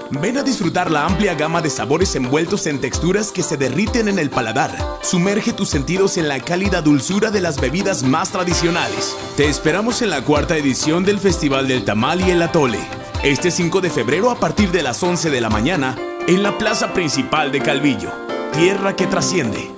Ven a disfrutar la amplia gama de sabores envueltos en texturas que se derriten en el paladar. Sumerge tus sentidos en la cálida dulzura de las bebidas más tradicionales. Te esperamos en la cuarta edición del Festival del Tamal y el Atole, este 5 de febrero a partir de las 11 de la mañana en la plaza principal de Calvillo. Tierra que trasciende.